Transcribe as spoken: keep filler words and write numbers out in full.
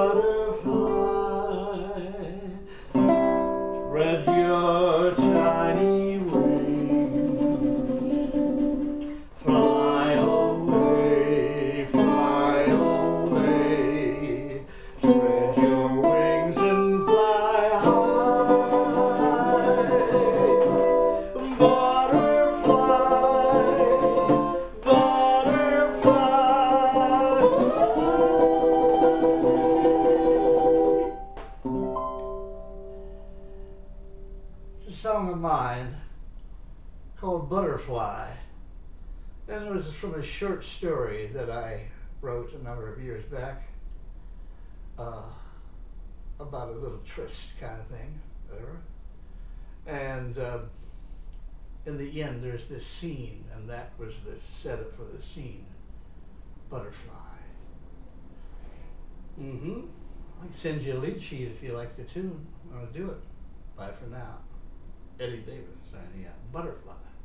butterfly, spread your tiny wings, fly away, fly away, spread your wings and fly high. Butterfly, it's a song of mine called Butterfly, and it was from a short story that I wrote a number of years back uh, about a little tryst kind of thing, whatever. And uh, in the end, there's this scene, and that was the setup for the scene. Butterfly. Mm-hmm. I can send you a lead sheet if you like the tune. I want to do it. Bye for now. Eddy Davis signing out. Butterfly.